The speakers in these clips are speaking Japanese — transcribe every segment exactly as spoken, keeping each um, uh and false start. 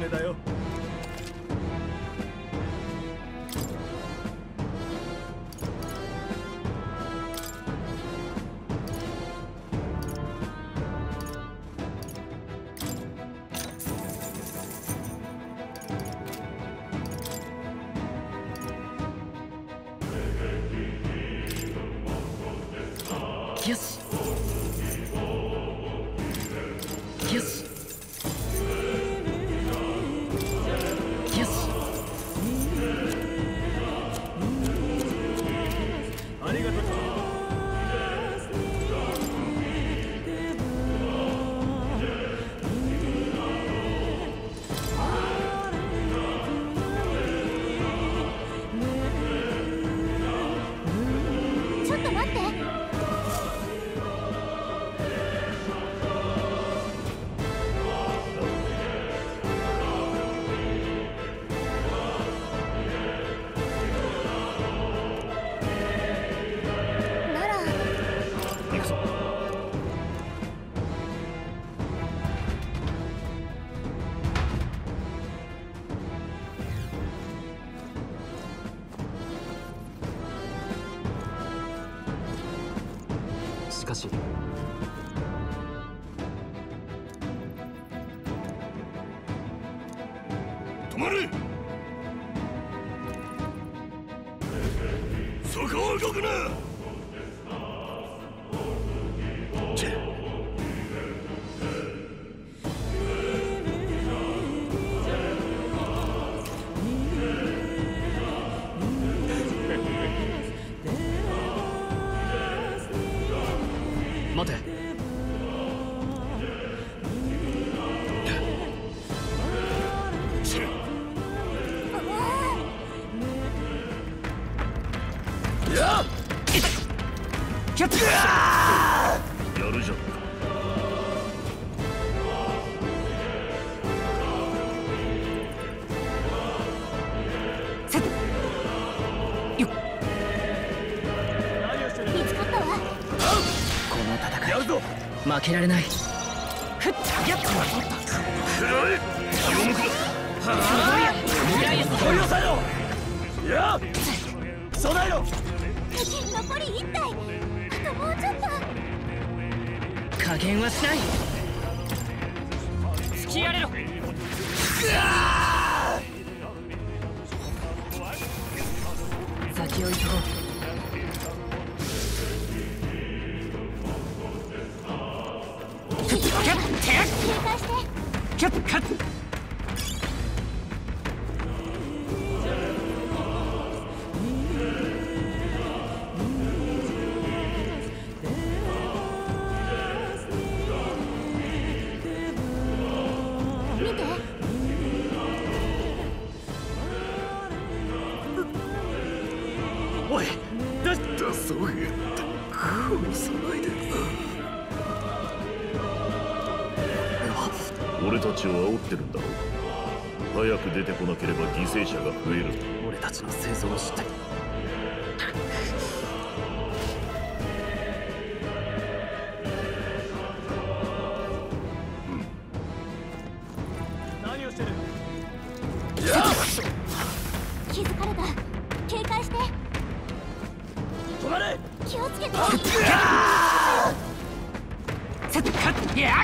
めだよ。 よしよしよし。 ありがとう。 ちょっと待って。 しかし止まれ。そこを動くな。 待て。 やキャッチやるじゃん。 セットよっ。 見つかったわ。 この戦いやるぞ。 負けられない。ふっやっと暗い。気を抜くな。 いやいや取り押さえろ。や備えろ。 敵残り一体。あともうちょっと。 加減はしない。突きやれろ。先を急ごう。 警戒して。 キャッカッ。 見て。 おい、出しだそうやって殺さないで。俺たちを煽ってるんだろう。早く出てこなければ犠牲者が増える。 俺たちの生存を知って何をしてる。 気づかれた。警戒して。 止まれ。 気をつけて。 セットカッ。いや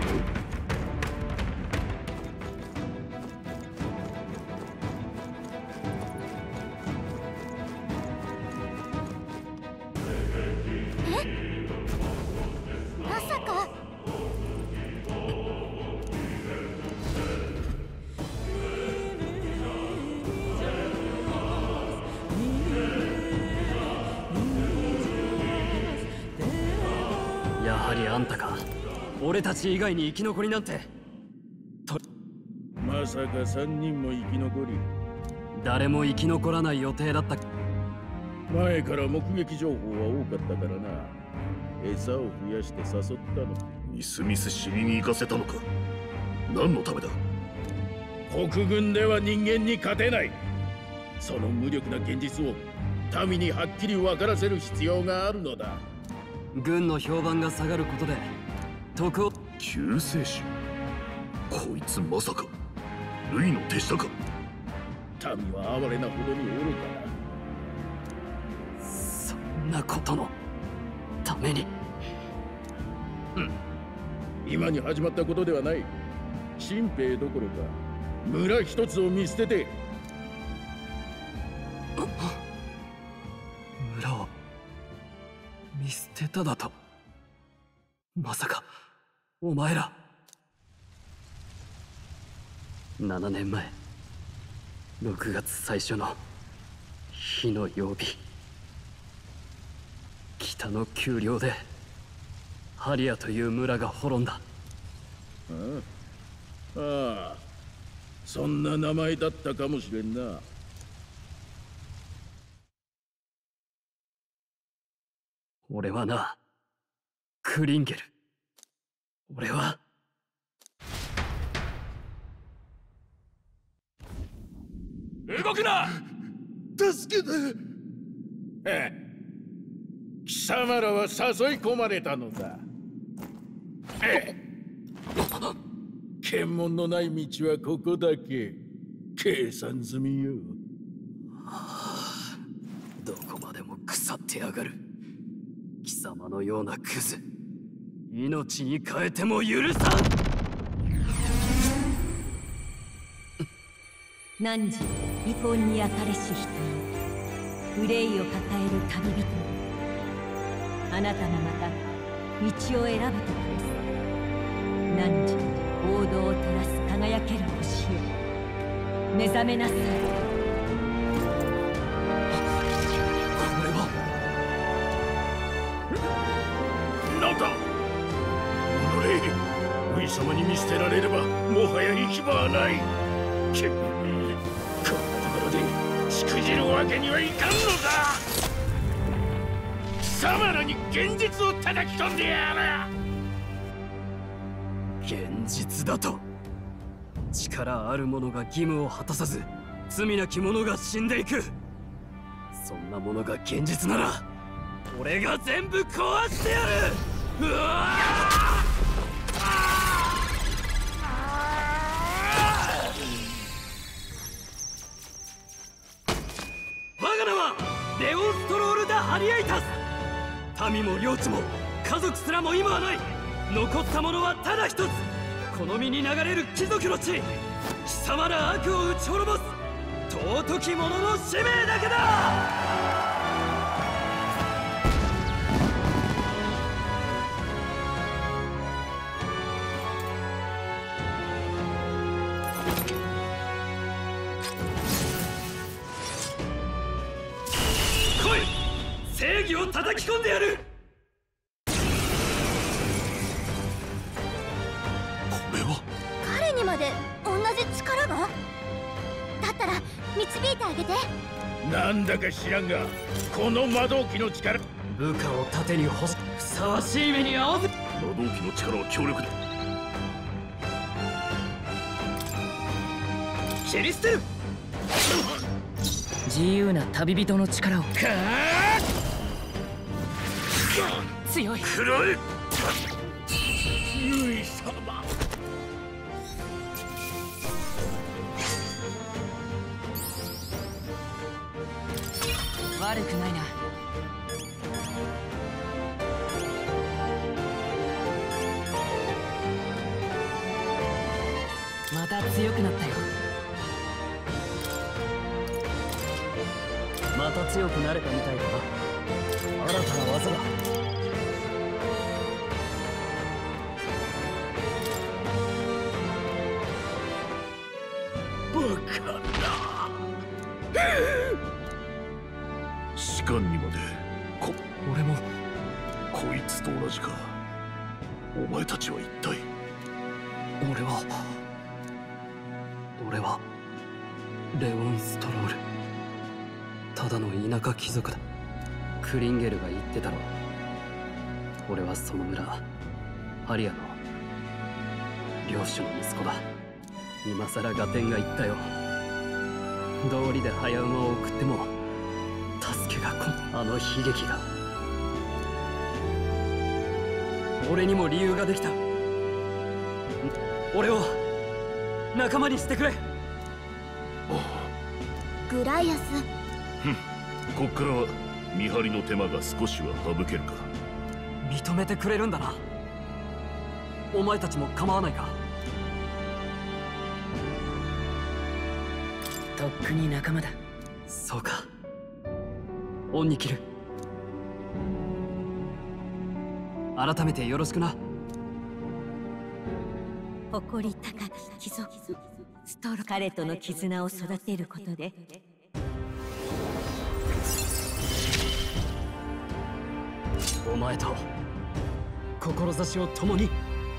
まさか。 やはりあんたか。俺たち以外に生き残りなんて。 まさか三人も生き残り。 誰も生き残らない予定だった。 前から目撃情報は多かったからな。餌を増やして誘ったの。 みすみす死にに行かせたのか。何のためだ。 国軍では人間に勝てない。その無力な現実を民にはっきり分からせる必要があるのだ。 軍の評判が下がることで徳を。 救世主。こいつまさか。 ルイの手下か。 民は哀れなほどに愚かな。 そんなことのために。 今に始まったことではない。新兵どころか村一つを見捨てて。 村を見捨てただと。まさかお前ら。ななねんまえろくがつ最初の火の曜日、北の丘陵でハリアという村が滅んだ。 ああ、そんな名前だったかもしれんな。 俺はな、クリンゲル。俺は動くな。 助けて。ええ、貴様らは誘い込まれたのだ。ええ、検問のない道はここだけ。計算済みよ。 どこまでも腐ってやがる。貴様のようなクズ、命に変えても許さん。 汝遺恨にあかれし人よ、憂いを抱える旅人よ、あなたもまた道を選ぶ時です。汝王道を照らす輝ける星よ、目覚めなさい。 なんだおのれ、上様に見捨てられればもはや行き場はない。けこんなところでしくじるわけにはいかんのだ。貴様らに現実を叩き込んでやる。 現実だと。力ある者が義務を果たさず、罪なき者が死んでいく。そんなものが現実なら俺が全部壊してやる。うわ我が名はレオンストロール・ダ・ハリアイタス。民も領地も家族すらも今はない。残ったものはただ一つ、この身に流れる貴族の血。貴様ら悪を打ち滅ぼす尊き者の使命だけだ。正義を叩き込んでやる。これは彼にまで同じ力が。だったら導いてあげて。 なんだか知らんが、この魔導機の力。 部下を盾に干す。ふさわしい目に遭わせ。 魔導機の力は強力だ。 切り捨てる。 自由な旅人の力を。強い。 くらえ。 ルイ様。 悪くないな。また強くなったよ。 また強くなれたみたいだな。新たな技だ。 バカな。 士官にまで。こ俺もこいつと同じか。お前たちは一体。 俺は俺はレオン・ストロール。ただの田舎貴族だ。クリンゲルが言ってたろ。俺はその村ハリアの領主の息子だ。今さらガテンが言ったよ。道理で早馬を送っても助けが来ん。あの悲劇が俺にも理由ができた。俺を仲間にしてくれ。 グライアス。 こっからは見張りの手間が少しは省けるか。 認めてくれるんだな。お前たちも構わないか。 とっくに仲間だ。 そうか。恩に着る。改めてよろしくな。 誇り高き貴族ストロー。彼との絆を育てることでお前と志を共に。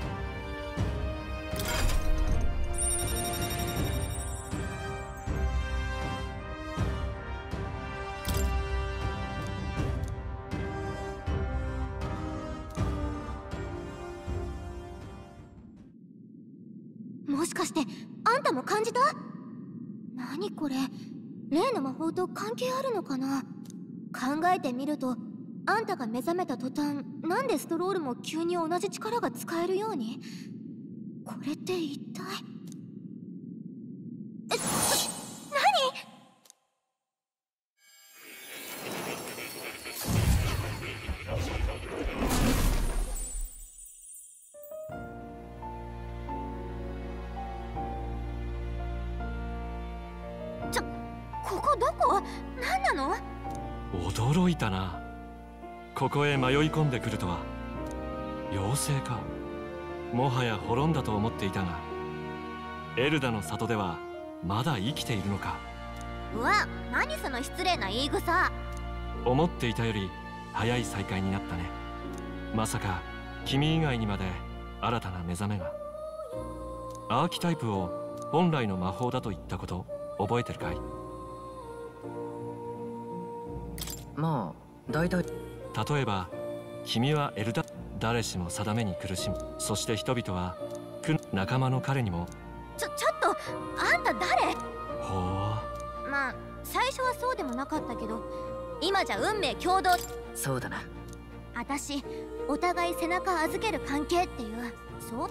もしかしてあんたも感じた？何これ、例の魔法と関係あるのかな。考えてみると、あんたが目覚めた途端、なんでストロールも急に同じ力が使えるように？これって一体…え、何？ちょ、ここどこ？何なの？ 驚いたな。ここへ迷い込んでくるとは。妖精か。もはや滅んだと思っていたが、エルダの里ではまだ生きているのか。 うわ、何その失礼な言い草。 思っていたより早い再会になったね。まさか君以外にまで新たな目覚めが。アーキタイプを本来の魔法だと言ったこと覚えてるかい？ まあ大体。 例えば君はエルダ、誰しも定めに苦しむ。そして人々は苦仲間の彼にも。 ちょ、ちょっとあんた誰？ ほう。 まあ最初はそうでもなかったけど、今じゃ運命共同。 そうだな。 私、お互い背中預ける関係っていう。そう。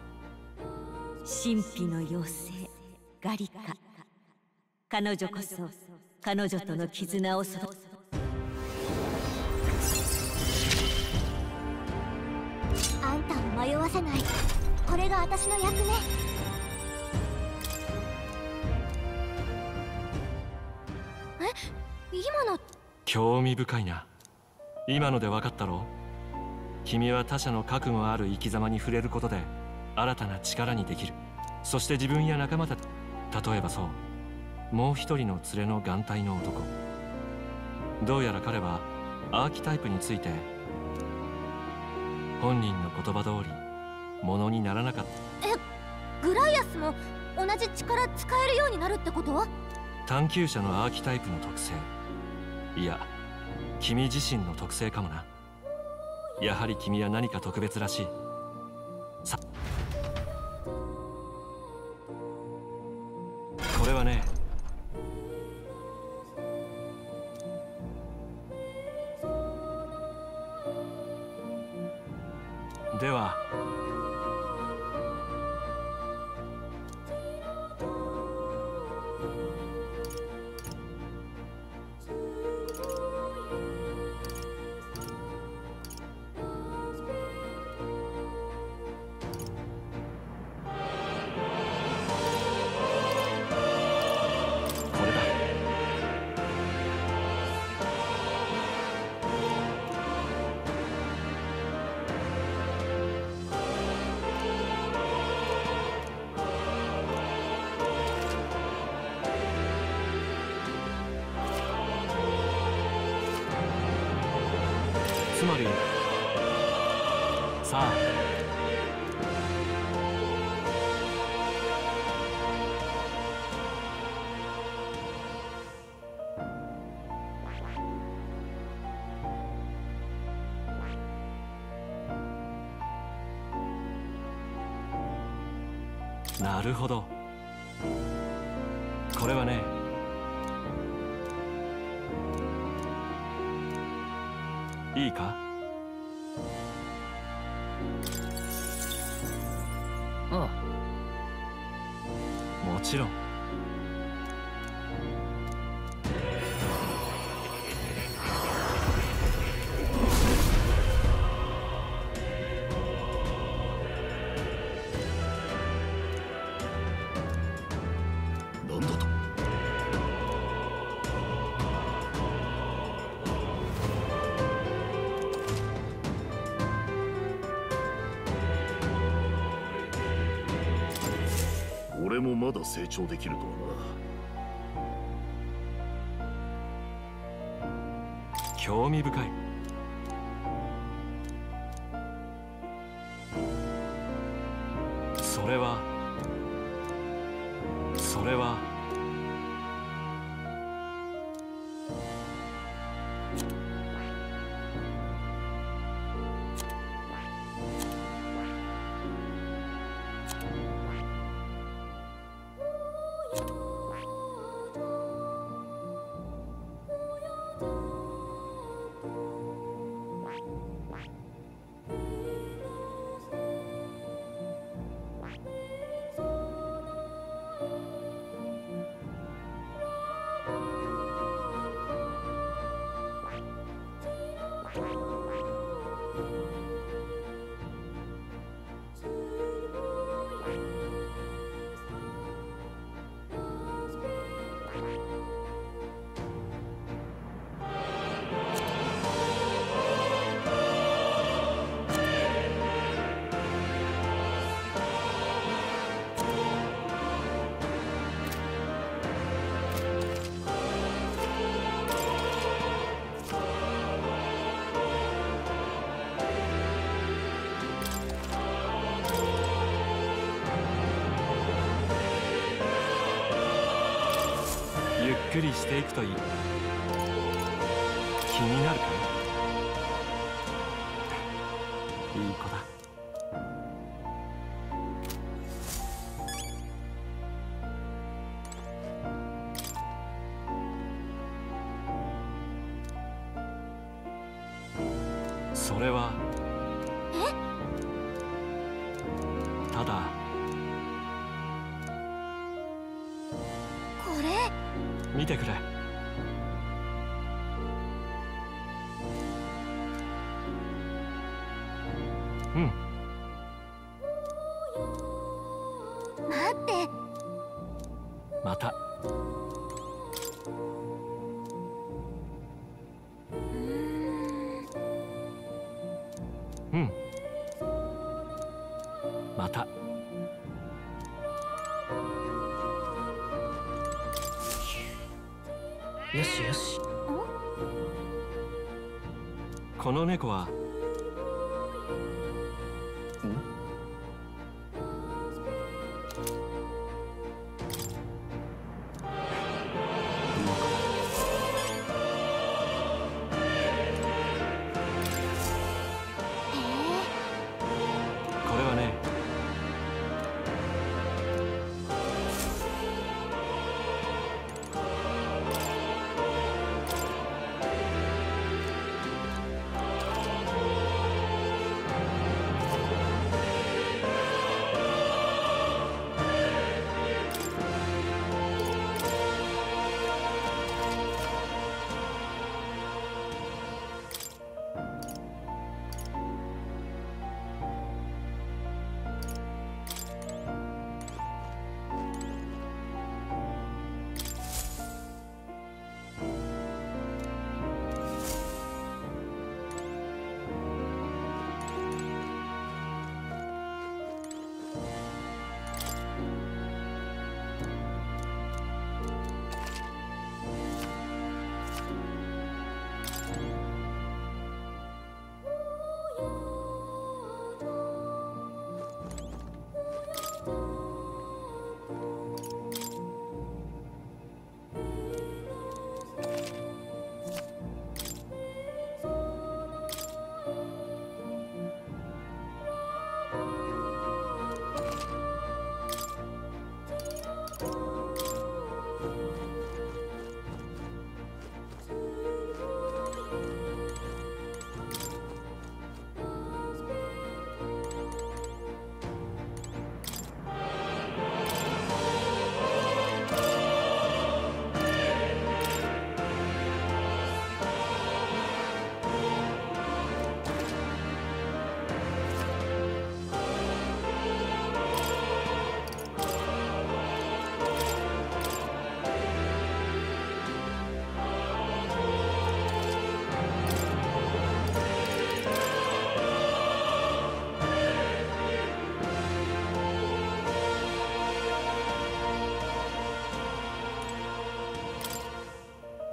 神秘の妖精ガリカ。彼女こそ彼女との絆を育て。 あんたを迷わせない、これが私の役目。え、今の。 興味深いな。今ので分かったろう。君は他者の覚悟ある生き様に触れることで新たな力にできる。そして自分や仲間たち、例えばそうもう一人の連れの眼帯の男。どうやら彼はアーキタイプについて本人の言葉通りものにならなかった。 え、グライアスも同じ力使えるようになるってこと？ 探求者のアーキタイプの特性、いや君自身の特性かもな。やはり君は何か特別らしい。さ、これはね、ではこれだ。つまりさあ、なるほど。これはね、いいか？ あもちろん。 もまだ成長できるとはな。 興味深い。それはそれはゆっくりしていくといい。気になるかい？いい子だ。それはただこれ見てくれ。うん。 待って。 また。うん。また。 よしよし。 この猫はこれはね、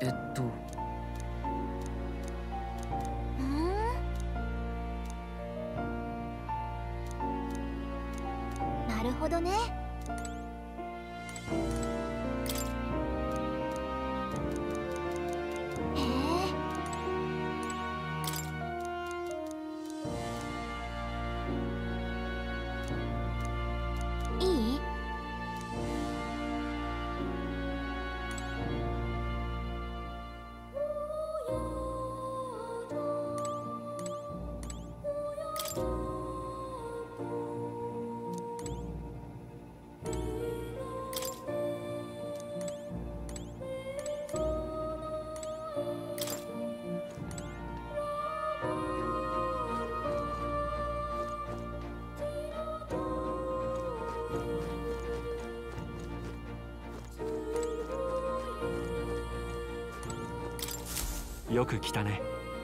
えっとふん、なるほどね。へえ、いい？ よく来たね。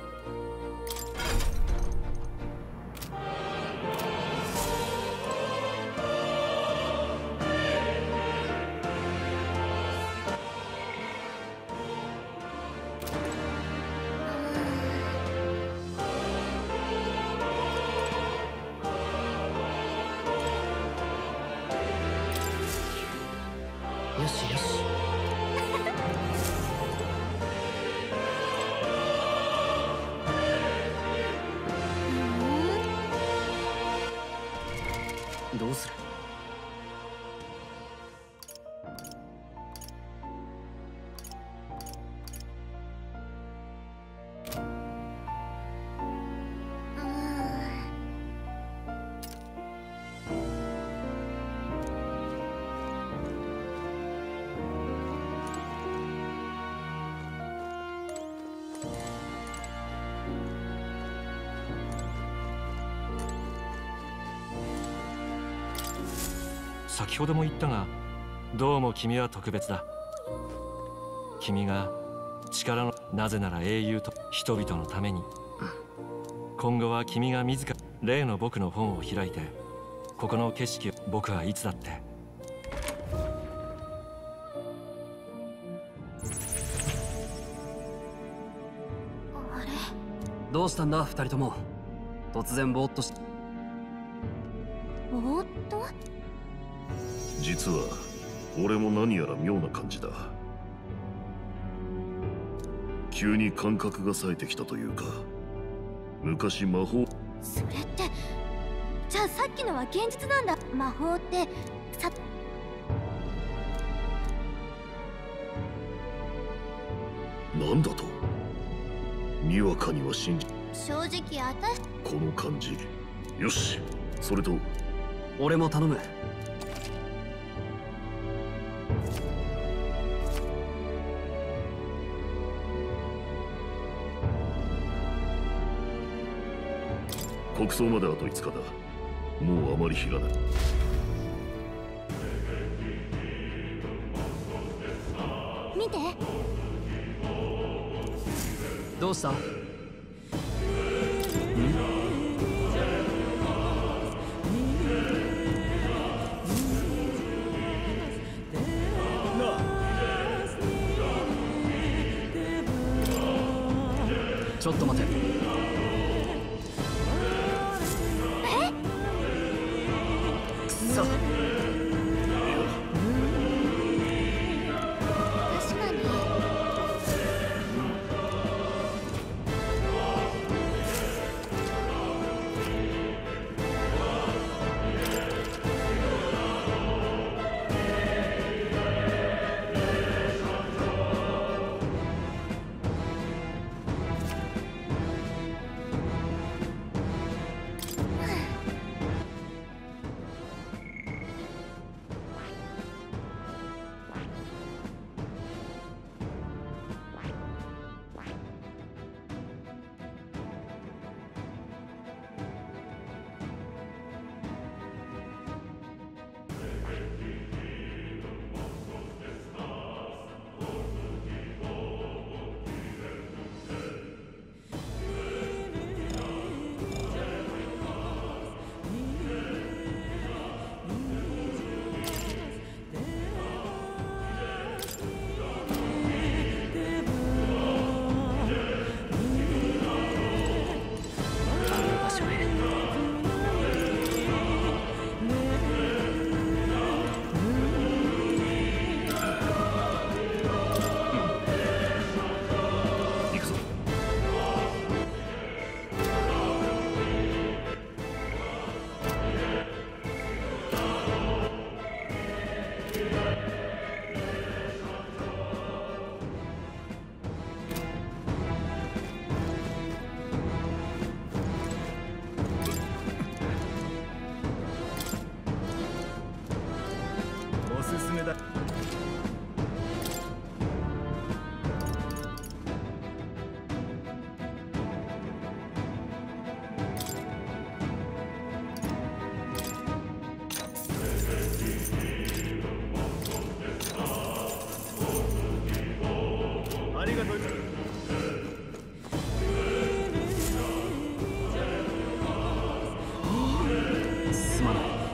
よしよし。どうする？ 先ほども言ったが、どうも君は特別だ。君が力の、なぜなら英雄と人々のために。今後は君が自ら例の僕の本を開いて、ここの景色を僕はいつだって。 あれ、 どうしたんだ二人とも。突然ぼーっとし。 ぼーっと？ 実は俺も何やら妙な感じだ。急に感覚が冴えてきたというか、昔魔法。 それって、じゃあさっきのは現実なんだ。魔法ってさ、 なんだと？にわかには信じ。 正直あたし、 この感じ。よし、それと俺も頼む。 国葬まであといつかだ。もうあまり日がない。 見て。 どうした？ん？ちょっと待て。 え？ くそ。 確かに。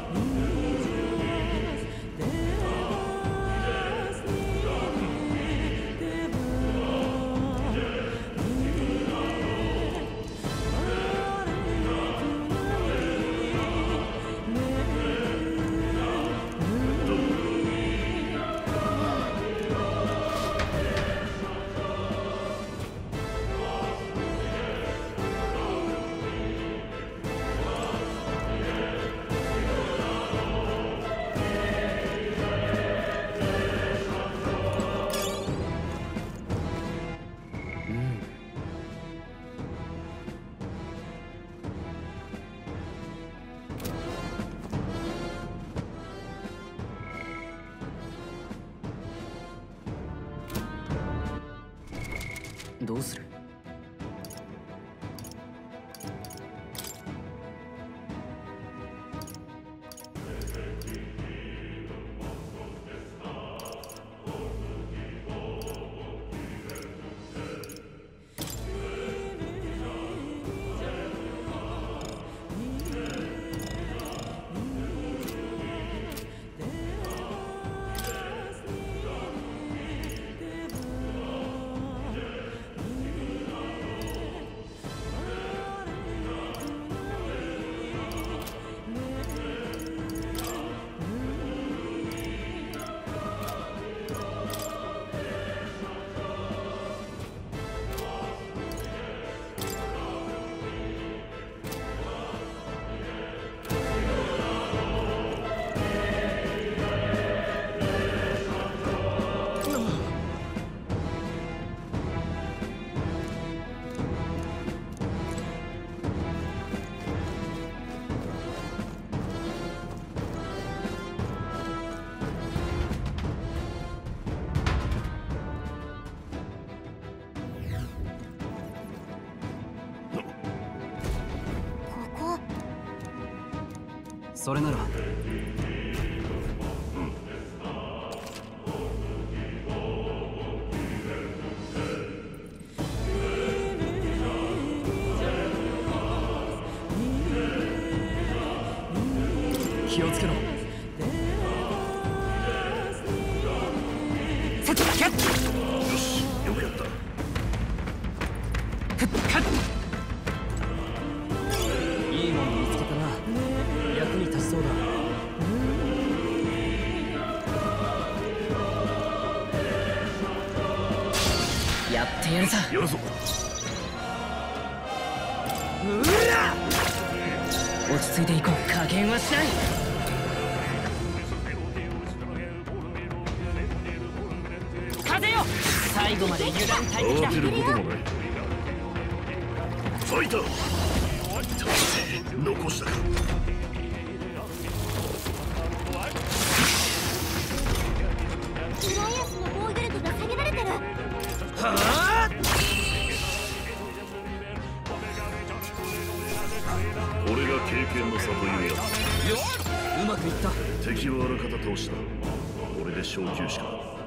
どうする？ それなら気をつけろ。 よし、よくやった。 いいもの見つけたな。役に立ちそうだ。 やってやるさ。 やるぞ。 落ち着いていこう。加減はしない。風よ、最後まで油断大敵だ。 慌てることもない。ファイター残したか。 ジライアスの防御力が下げられてる。 はあ、俺が経験の差というやつ。 うまくいった。 敵をあらかた倒した。これで昇級しか。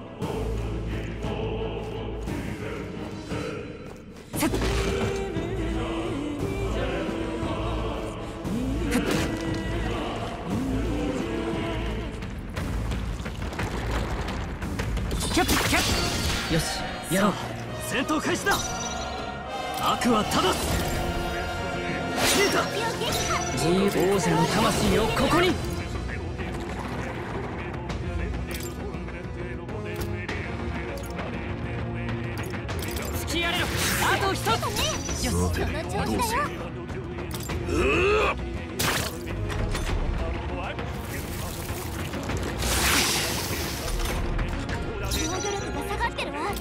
よし、やろう。 戦闘開始だ。悪は正す。 自由王者の魂をここに。突きやれろ。あと一つ。 よし、その調子だよ。防御力が下がってるわ。 長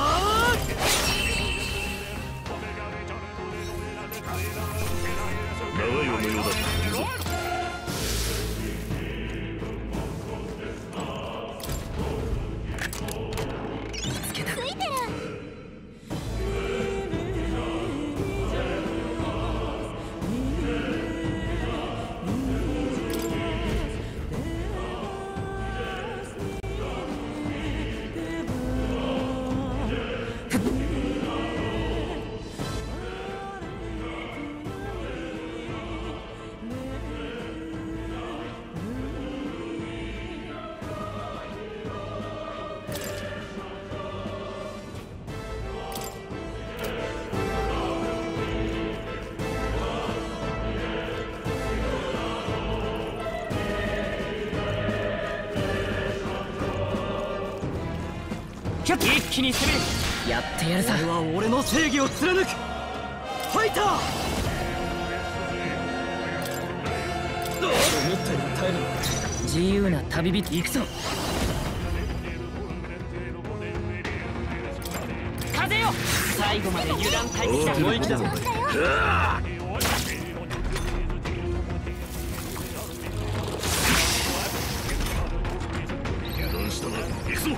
いおのようだ。行くぞ。 ついてる。 一気に攻める。やってやるさ。 俺は俺の正義を貫く。ファイター。思ったより耐えるの。 自由な旅人行くぞ。風よ、最後まで油断大敵だ。 思い切だぞ。 油断したな。行くぞ。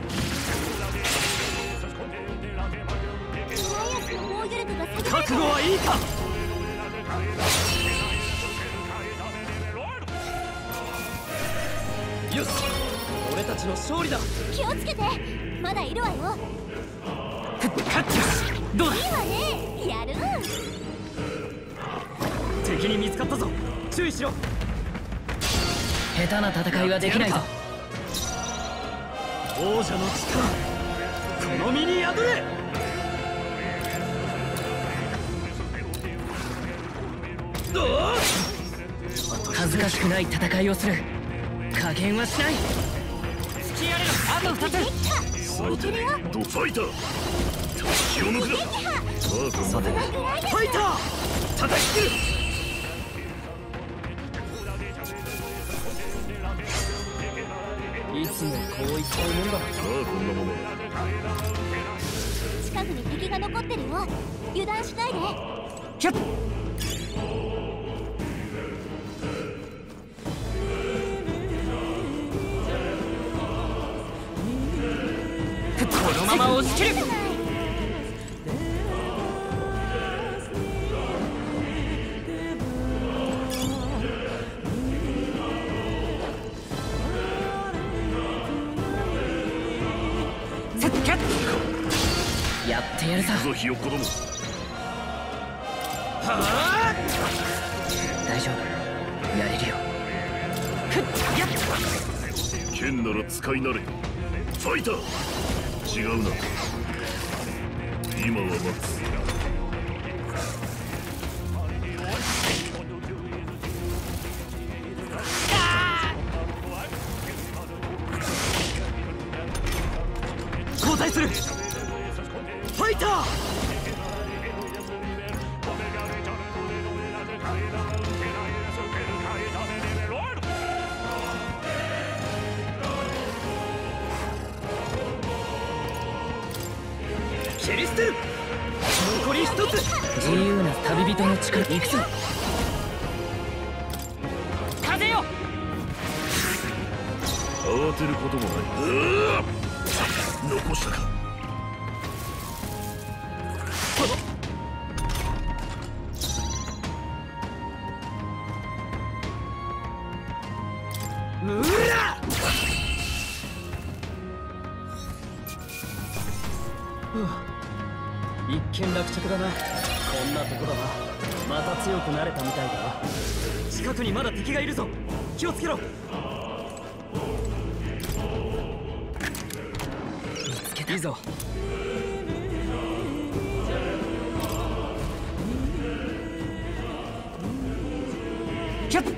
覚悟はいいか。よし、俺たちの勝利だ。 気をつけて、まだいるわよ。 どうだ。 いいわね、やる。 敵に見つかったぞ。注意しろ。 下手な戦いはできないぞ。 王者の力、この身に宿れ。 恥ずかしくない戦いをする。加減はしない。突きやれろ。あと二つ。 さて、ドファイター。気を抜くな。さあ、こんなもん。 ファイター。叩き切る。いつもこういったもんだ。 さあ、こんなもんだ。 近くに敵が残ってるよ。油断しないで。 キャッ。このまま押し切る。やってやるさ。 行くぞ、ひよっこども。 大丈夫、やれるよ。 剣なら使い慣れ。ファイター。違うな。今は待つ。 交代する。ファイター。切り捨てる。残り一つ。 自由な旅人の力。行くぞ。風よ。 慌てることもない。残したか。 むら。一見落着だな。こんなとこだな。また強くなれたみたいだな。近くにまだ敵がいるぞ。気をつけろ。 見つけた。 いいぞ。 キャッ。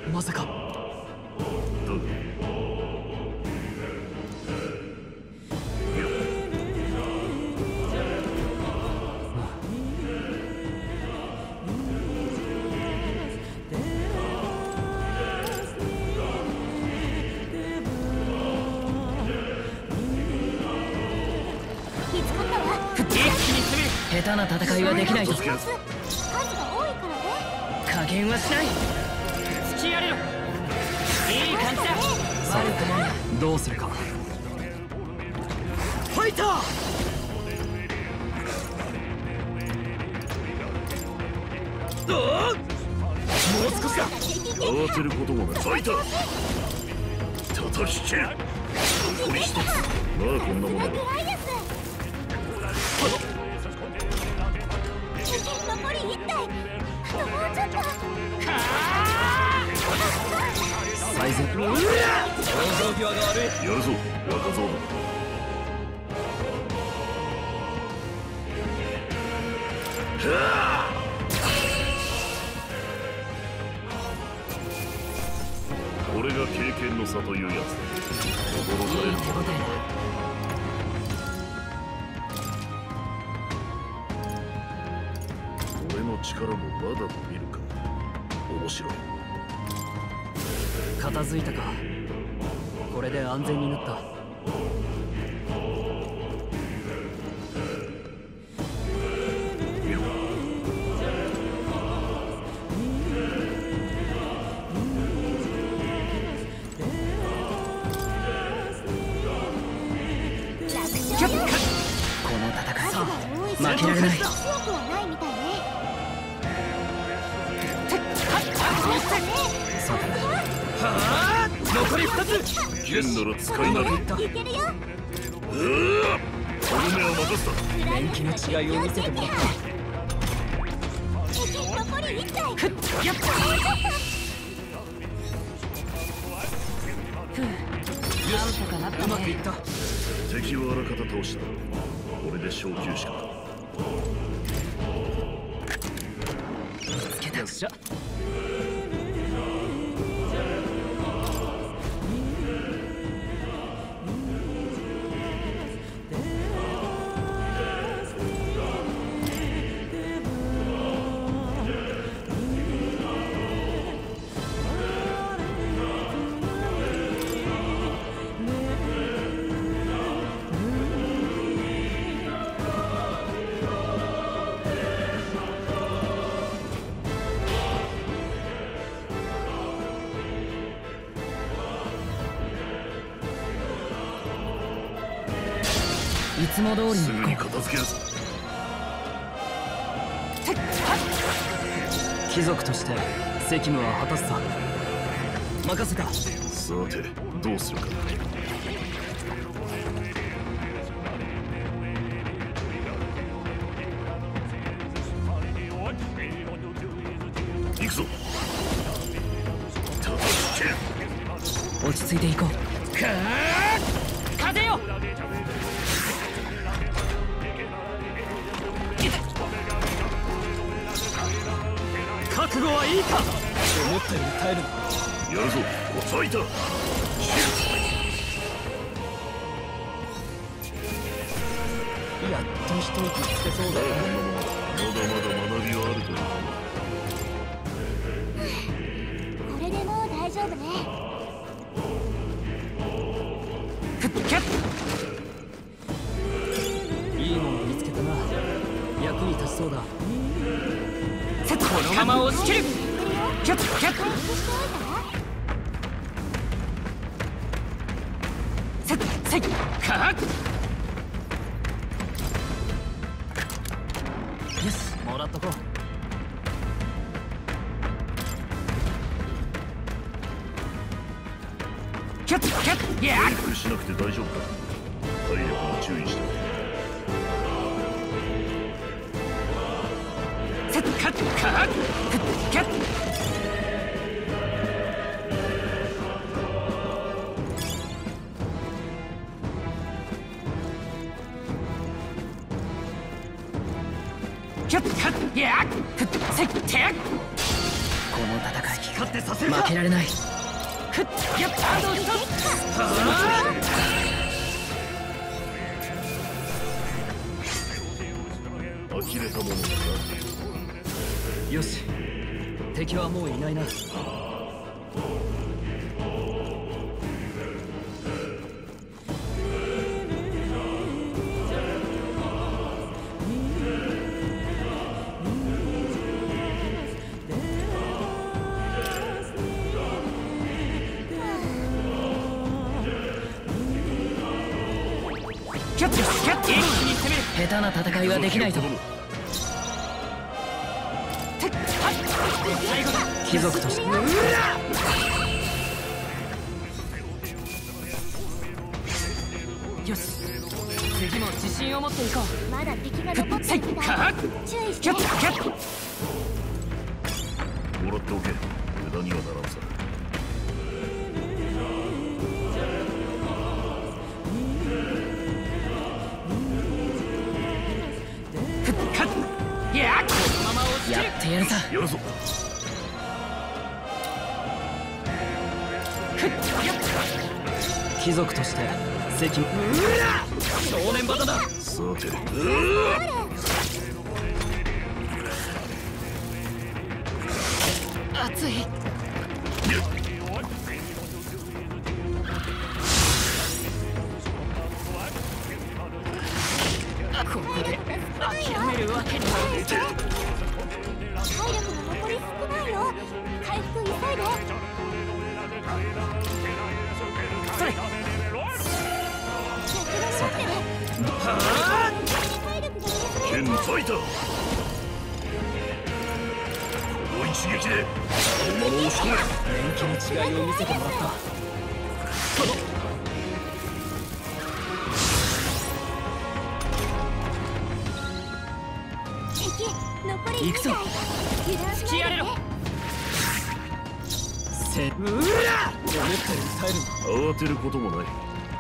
まさか。 だが下手な戦いはできないぞ。 数が多いからね。 加減はしない。突きやれろ。いい感じだ。 さあどうするか。 ファイター。どう？もう少しだ。 慌てることもない。ファイター叩き切る。残り一つ。まあこんなものだ。 残りいち体。あともうちょっと。 最善。 状況が悪い。 やるぞ若造。これが経験の差というやつだ。驚かれる手応えだ。 俺の力もまだ伸びるか。面白い。 片付いたか。これで安全になった。 見ろ。 この戦いさ負けられない。 強くはないみたいね。 残りふたつ。 剣なら使いなれ。 いけるよ。 うわっこの目は任せた。 年季の違いを見せてもらった。 敵残りいち体。 やっなんとかなったね。うまくいった。 敵はあらかた倒した。これで昇級しか。 つけた。よっしゃ。いつも通りにすぐに片付けるぞ。 貴族として責務は果たすさ。任せた。 さてどうするか。行くぞ。叩き切る。 落ち着いていこう。かー風よ。覚悟はいいか。思ったより耐える。 やるぞファイター。 やっと一息つけそうだ。 こんなものまだまだ学びはあるという。 これでもう大丈夫ね。 いいもの見つけたな。役に立ちそうだ。 このまま押し切る。キュッキュッ。せっせいかっ。 よし、もらっとこう。 キュッキュッ。いや回復しなくて大丈夫か。体力に注意して。 せっかっかっキュッ。キュッキュッ。いやせって。この戦い勝ってさせるか。負けられない。ふっやっあと一つ。 呆れたものだ。 よし、敵はもういないな。 キャッチキャッチ。一気に攻める。下手な戦いはできないと。 貴族としてよし、次も自信を持っていこう。 まだ敵が残ってるんだ。注意して。 キャッキャッ。 もらっておけ。無駄にはならんさ。 やっこのまま落ちる。やってやるさ。 やるぞ。 貴族として責務。 正念場だ。 さて、 熱い。ここで諦めるわけには。 体力が残り少ないよ。回復急いで。 それ。 そうだね。 剣ファイター。この一撃で大物を押し込め。 年季の違いを見せてもらった。 行くぞ。突きやれろ。 せうら。思ったより耐える。 慌てることもない。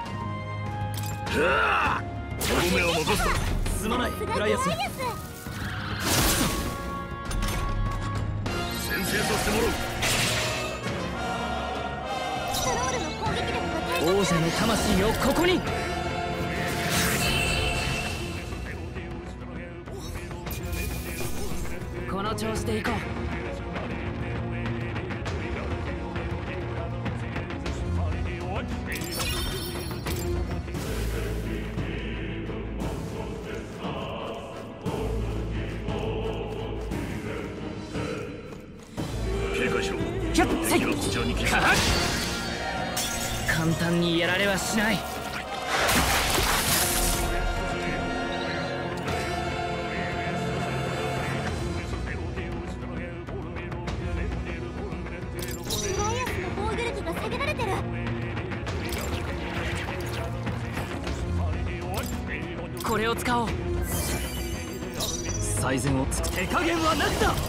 はあ、とどめは任せた。 すまないグライアス。 先制させてもらう。 ストロールの攻撃力が低下。 王者の魂をここに。この調子でいこう。 警戒しろ。 キャッセイ。 敵はこちらに来た。 簡単にやられはしない。これを使おう。 最善を尽く手加減はなくだ。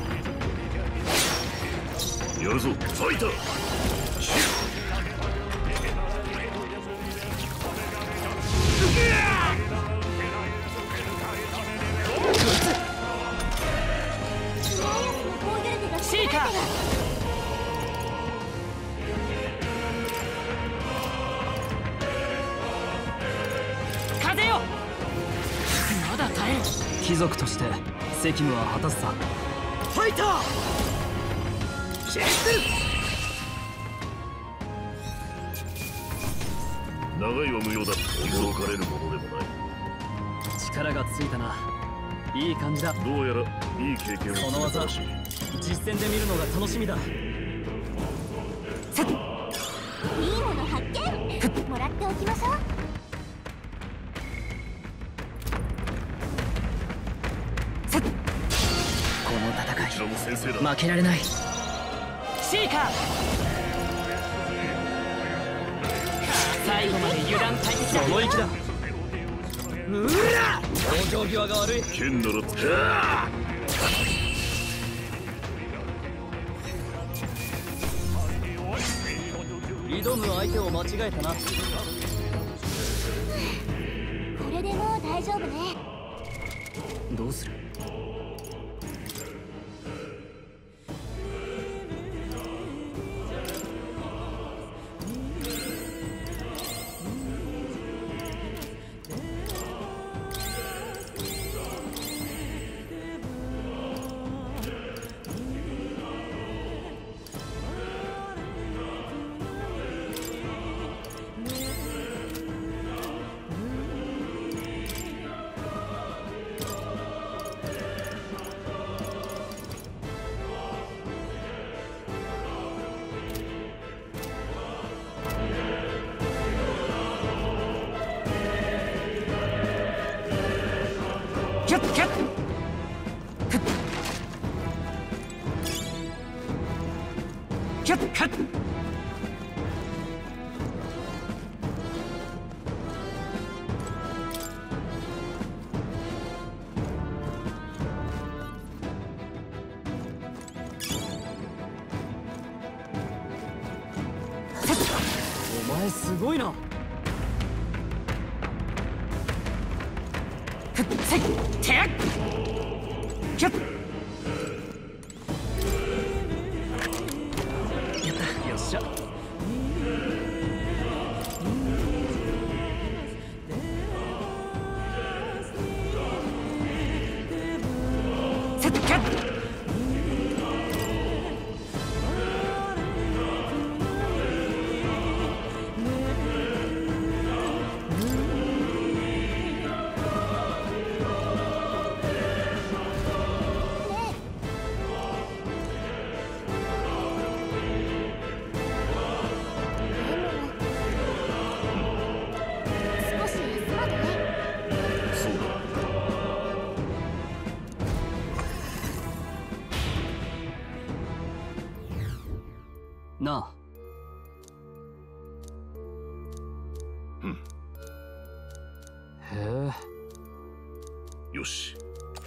やるぞファイター。 シーカー。風よ。まだ耐える。 貴族として責務は果たすさ。 ファイター。シェイスル。 長いは無用だ。驚かれるものでもない。 力がついたな。いい感じだ。 どうやらいい経験をこの技実戦で見るのが楽しみだ。 いいもの発見。もらっておきましょう。 この戦いこちらも先生だ。 負けられない。シーカー。最後まで油断大敵だ。 思い気だ。 うら。 往生際が悪い。 剣ならつか。 挑む相手を間違えたな。 これでもう大丈夫ね。 どうする。 お前すごいな。 ふっせいてやっひょっやったよっしゃせっキャッなあ。 うん。 へえ。よし。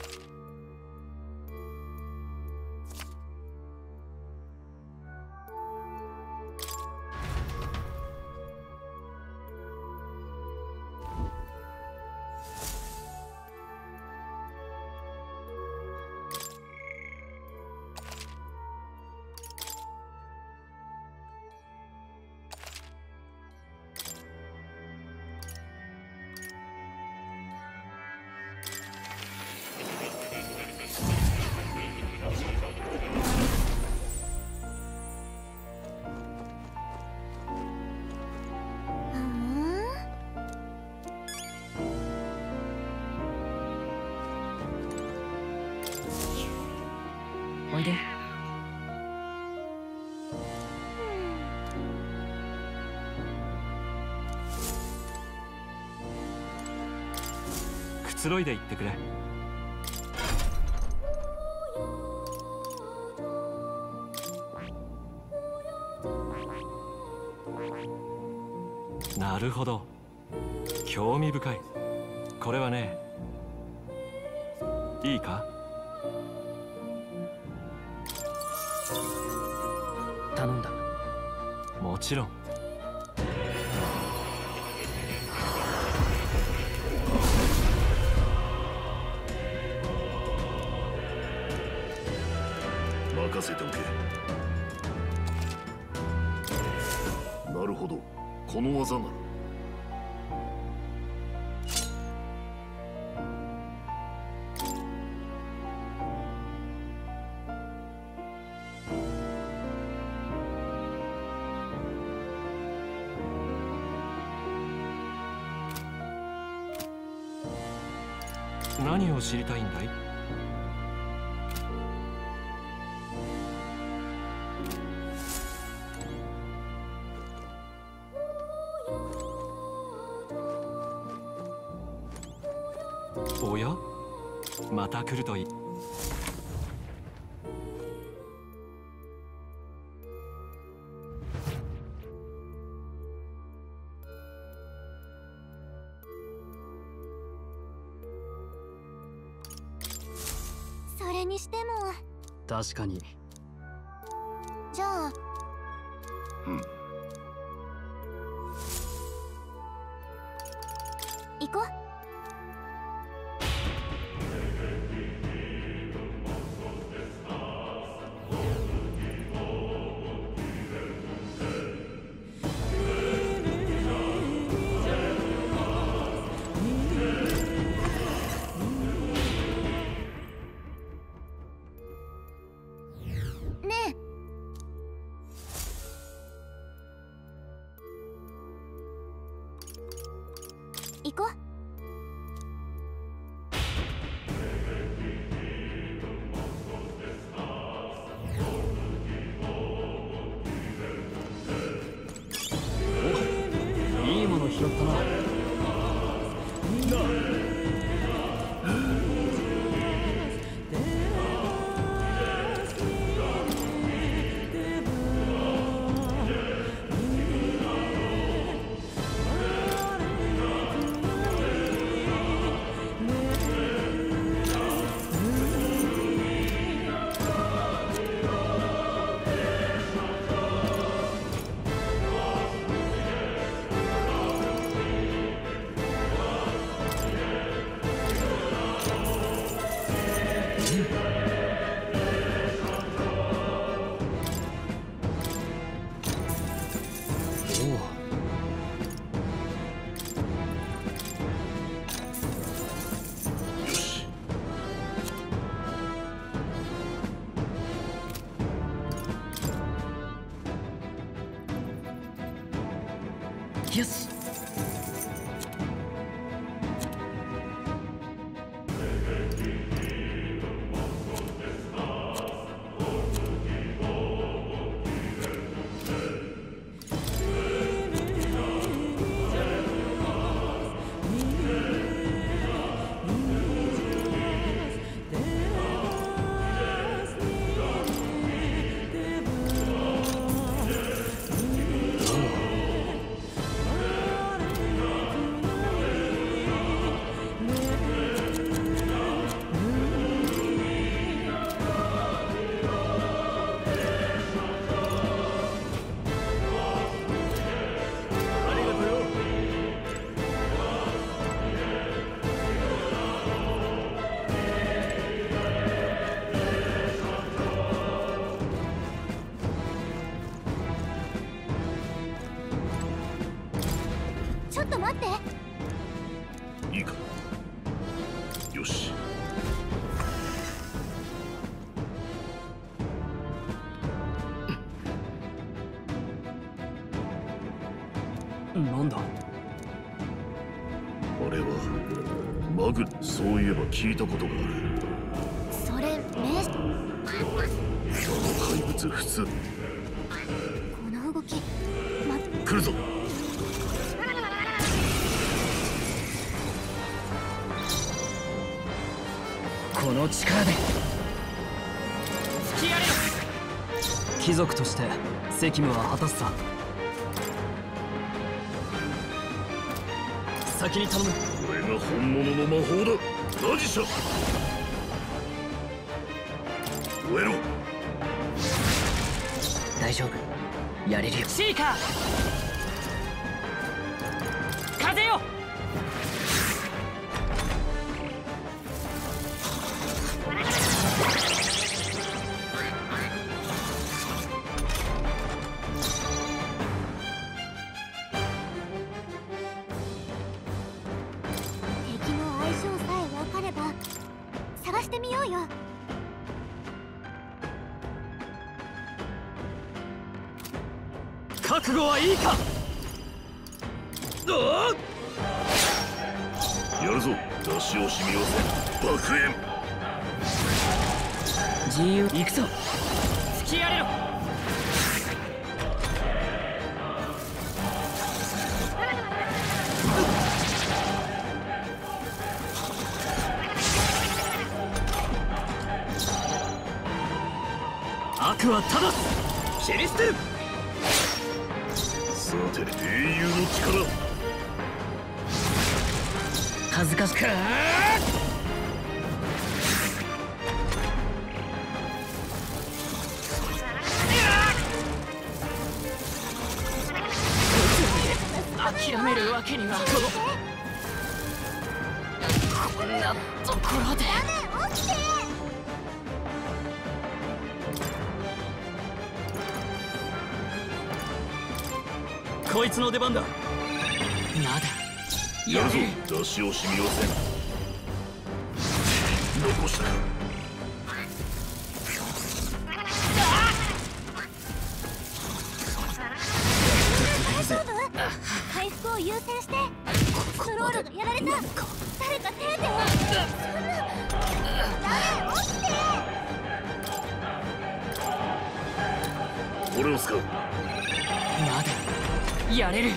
おいで。 くつろいで言ってくれ。なるほど、興味深い。これはね、いいか？ 頼んだ。 もちろん。 任せておけ。なるほど、この技なら。 何を知りたいんだい？おや？また来るといい。 それにしても確かに。 じゃあうん行こう。ねえ行こう。 いいもの拾ったな。 よし。 よし。 ちょっと待って。 いいか。よし。 なんだ。 あれはマグ。そういえば聞いたことがある。 それ名あの怪物普通。 この動き、ま、 来るぞ。 この力で突きやれよ。 貴族として責務は果たすさ。先に頼む。 これが本物の魔法だ。ラジシャ。終えろ。 大丈夫、やれるよ。シーカー、風よ。 敵の相性さえ分かれば探してみようよ。 覚悟はいいか。 やるぞ。出し惜しみはせん。爆炎。 自由行くぞ。突きやれろ。 悪は正す。切り捨てる。 さて、英雄の力。 恥ずかしく。諦めるわけには。こんなところで。 こいつの出番だ。 まだやるぞ。出し惜しみはせん。残した。 大丈夫？回復を優先して。スロールがやられた。誰か手で。そんな。ダメ、起きて。 これを使う。 まだやれる。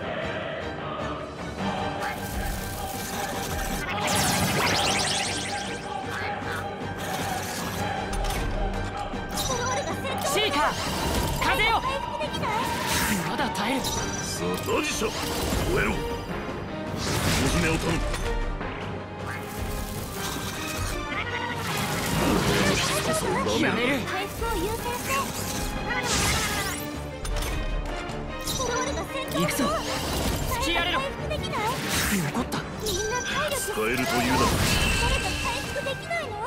シーカー、風よ。まだ耐える。 さあ、ラジシャ。終えろ。小姫を頼む。 やれる。 回復を優先して。 行くぞ。突きやれろ。残った。 みんな体力使えるというな。 誰か回復できないの？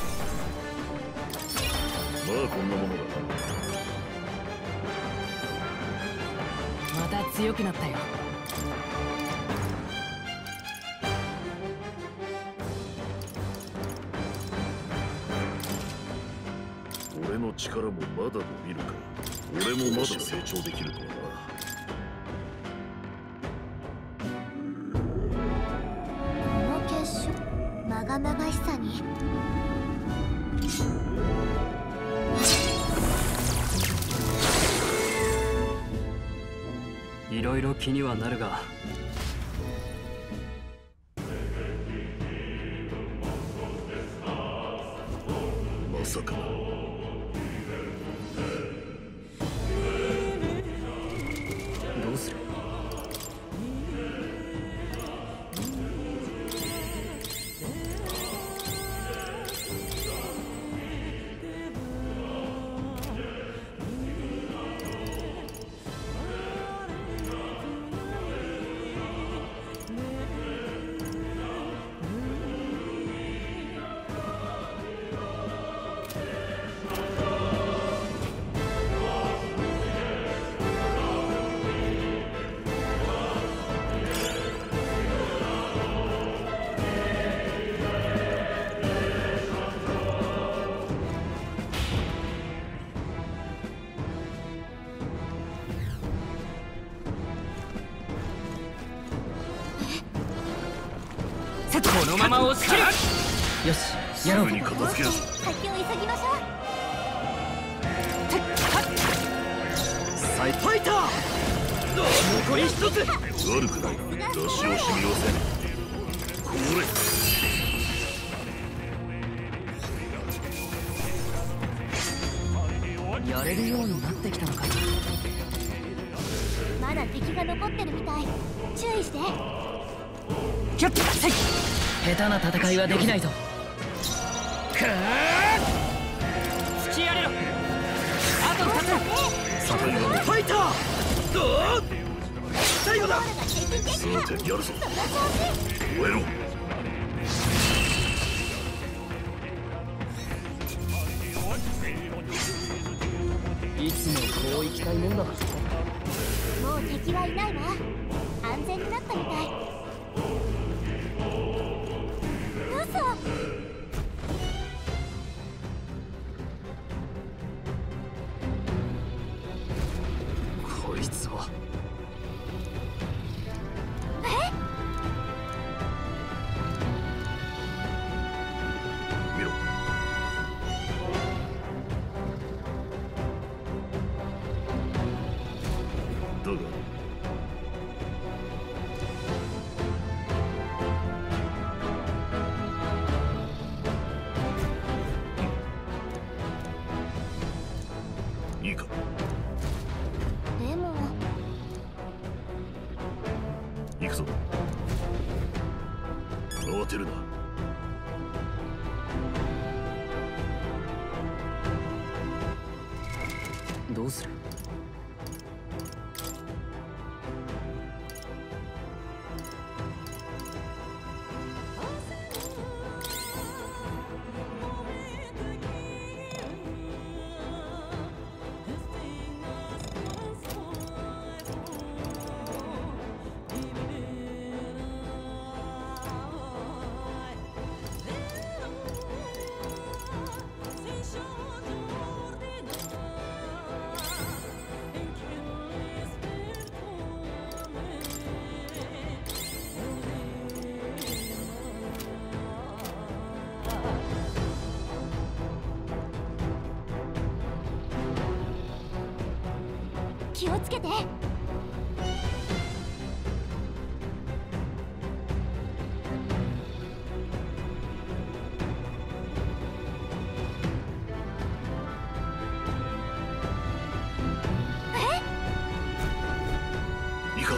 まあこんなものだ。 強くなったよ。 俺の力もまだ伸びるか。俺もまだ成長できるとはな。 この結晶、まがまがしさにいろいろ気にはなるが、 まさかどうする？ このまま押し切る。よし、やろう。 すぐに片付ける。 先を急ぎましょう。 サイファイター。 残り一つ。 悪くないな。出し惜しみはせん。これやれるようになってきたのか。 まだ敵が残ってるみたい。注意して。 キュッとせい。下手な戦いはできないぞ。くー突きやれろ。あとふたつ。 最後のファイター。どう最後だ。 さてやるぞ。終えろ。 いつもこう行きたいもんだ。 もう敵はいないわ。安全になったみたい。嘘。 こいつは見ろ。だがいいか。 でも行くぞ。慌てるな。 どうする？ 気をつけて。 いいか。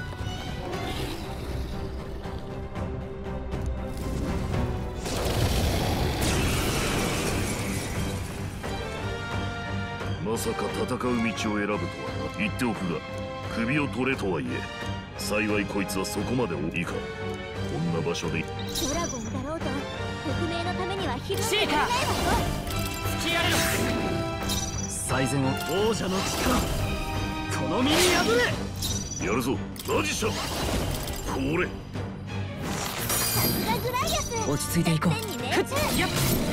まさか戦う道を選ぶとはな。言っておくが、首を取れとはいえ、幸いこいつはそこまでいいか。こんな場所でドラゴンだろうと匿名のためにはひるんでいられないわよ。 突きやれろ。 最善を。 王者の力この身に破れ。 やるぞラジシャ。これさすがグライアス。 落ち着いていこう。 作戦に命中。 やっ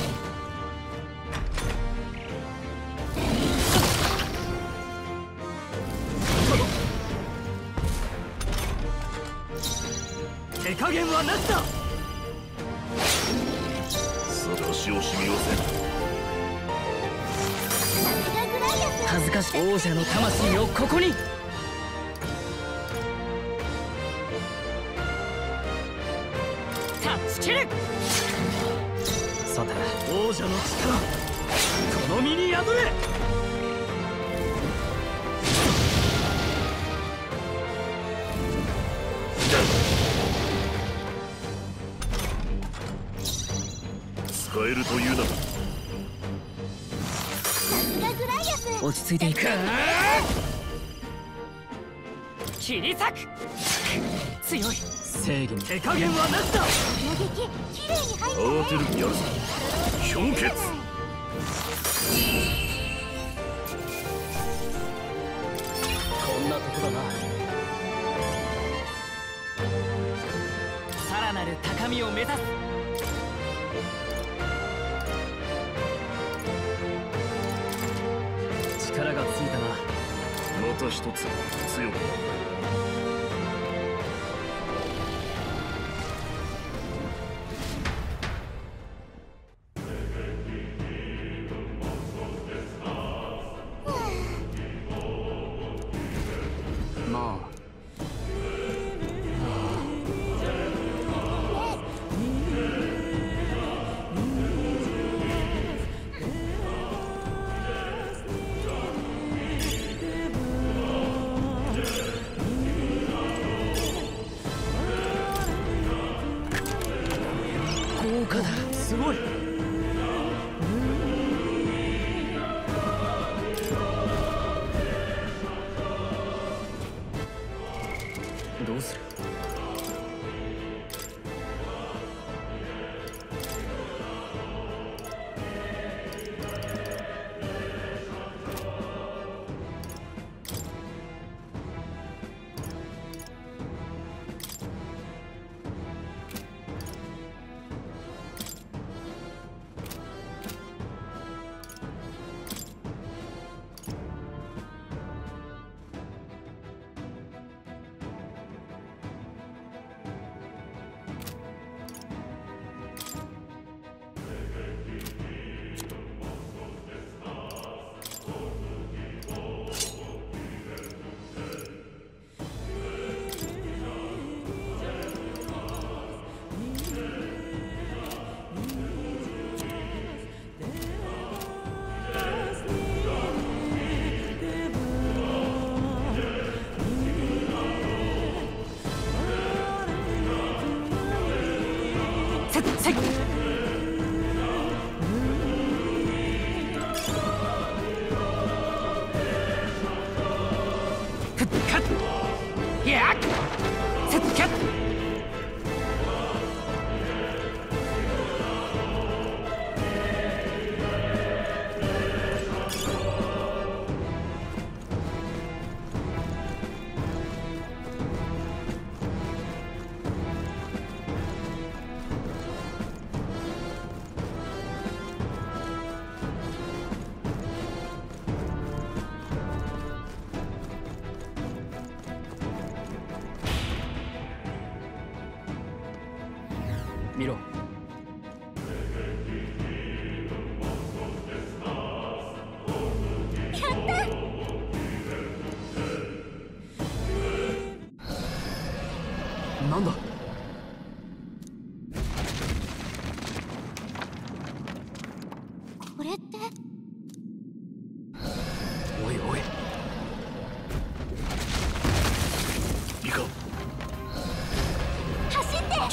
手加減はなしだ。 さあ足を染みません。 さすがグライアス。 恥ずかしい王者の魂をここに。タッチキル。 さて王者の力この身に宿れ。 使えるというならさすがグライアス。 落ち着いていく。切り裂く。強い。 正義に手加減はなしだ。 攻撃きれいに入っ慌てるやるぞ氷結。 こんなとこだな。 さらなる高みを目指す。 力がついたな。 また一つ強くなった。 まあ豪華だ。すごい。 どうする。 せっふっかっやっせっかっ。 見ろ。なんだ。 これっておいおい。 いいか走って。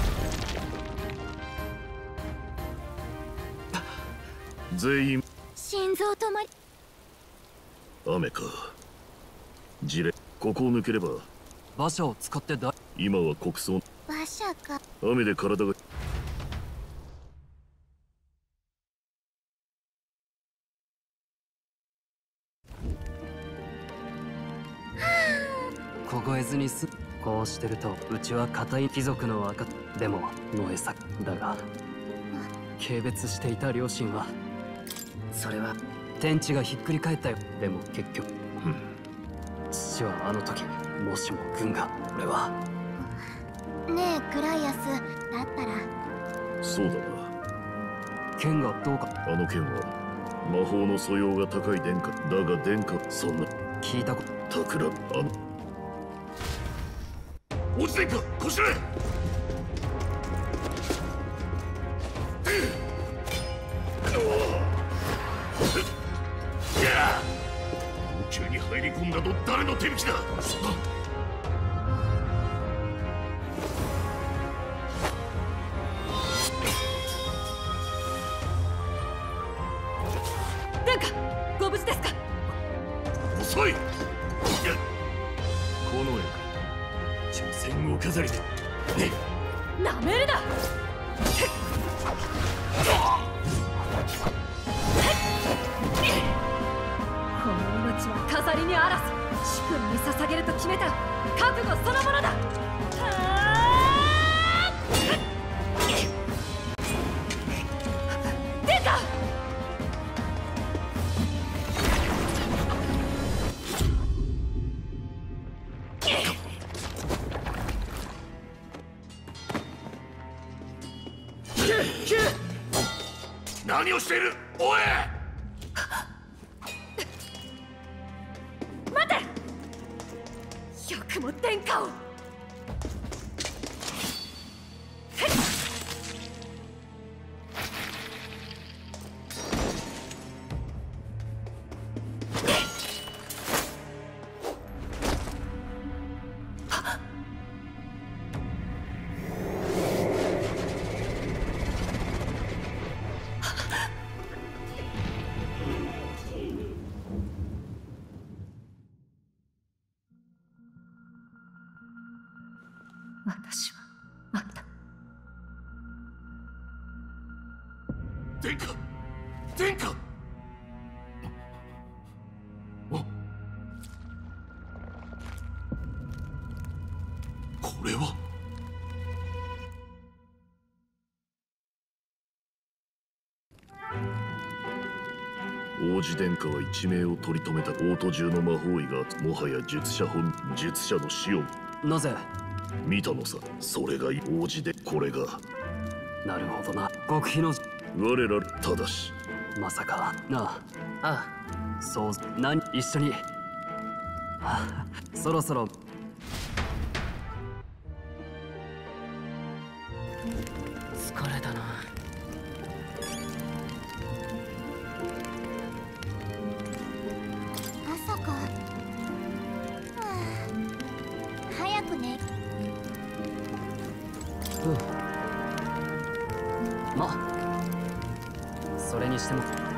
全員し心臓止まり。 雨か。ジレ、ここを抜ければ。 馬車を使ってだ。 今は国葬。 馬車か。 雨で体が。 凍えずにす。こうしてるとうちは固い貴族の赤でも燃えさだが軽蔑していた両親はそれは天地がひっくり返ったよ。でも結局、うん、父はあの時もしも軍が俺はねえクライアスだったら。 そうだな。 剣がどうか。 あの剣は魔法の素養が高い殿下だが殿下そんな聞いたことたくらあの落ちてんかこしらえ。王宮に入り込んだと誰の手引きだ。 殿下ご無事ですか。 遅い。この絵挑戦を飾りでね。 なめるな。この命は飾りにあらず主君に捧げると決めた覚悟そのものだ。殿下。 何をしている。おい待て。よくも殿下を。私はまた。 殿下殿下。おこれは。王子殿下は一命を取り留めた。王都中の魔法医がもはや術者本術者の死をなぜ見たのさ。それが王子でこれが。 なるほどな。極秘の我らただしまさかなあ。ああそう何一緒に、はあ、そろそろ疲れたな。 朝か。はあ、早くね。 うんまあそれにしても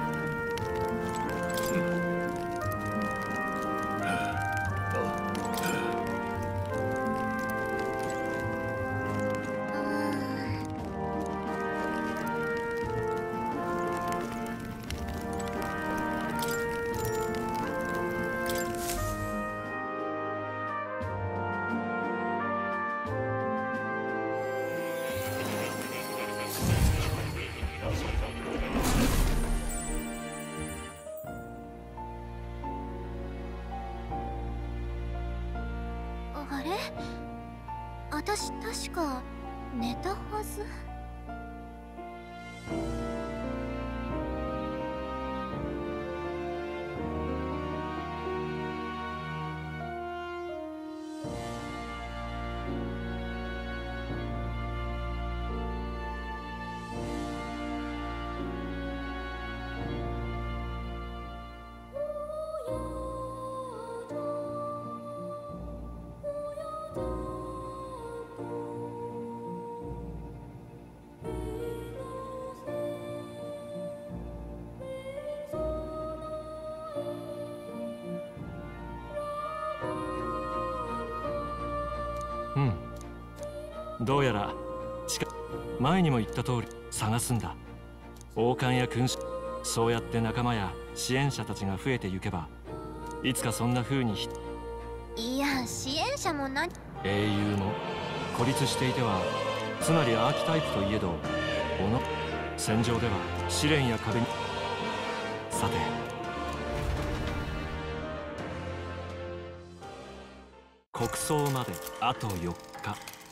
あれ？私確か寝たはず。 どうやら近前にも言った通り探すんだ。王冠や勲章、そうやって仲間や支援者たちが増えてゆけば、いつかそんな風にいや、支援者も何英雄も孤立していては、つまりアーキタイプといえど、おの戦場では試練や壁に。さて国葬まであとよっか。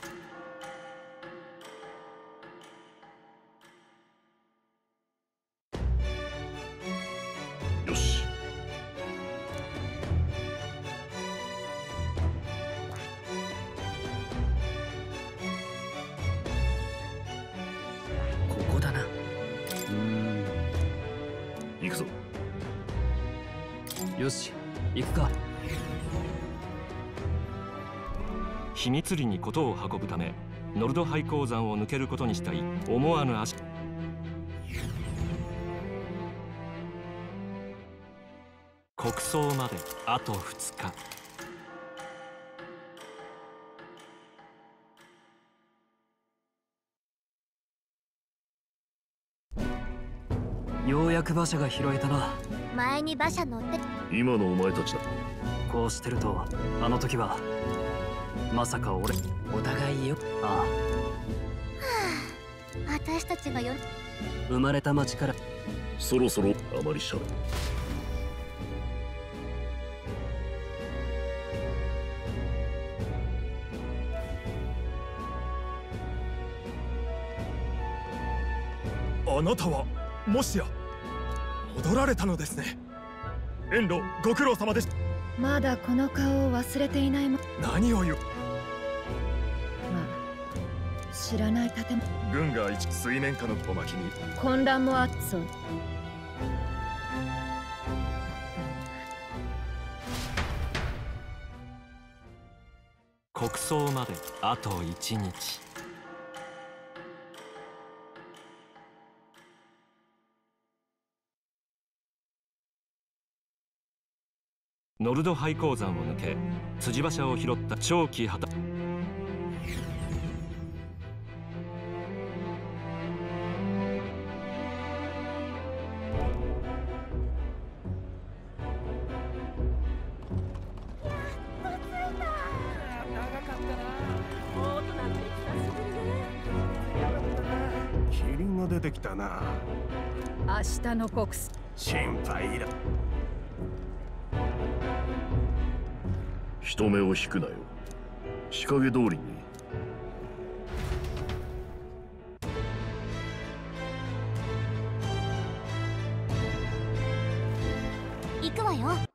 よし。 ここだな。 うーん、 行くぞ。 よし、行くか。 秘密裏に事を運ぶためノルド廃鉱山を抜けることにしたい思わぬ足。国葬まであとふつか。 ようやく馬車が拾えたな。 前に馬車乗って今のお前たちだ。 こうしてると、あの時はまさか俺。 お互いよ。 あ私たちがよあ、生まれた町から。 そろそろあまりしゃべ。 あなたはもしや戻られたのですね。遠路ご苦労様でした。 まだこの顔を忘れていないも。 何を言う。 まあ知らない建物。 軍が一水面下のおまきに混乱もあっそう。 国葬まであといちにち。ノルド廃鉱山を抜け辻馬車を拾った長期旗。 キリンが出てきたな。 明日の国葬。 心配いら。 人目を引くなよ。仕掛け通りに。 行くわよ。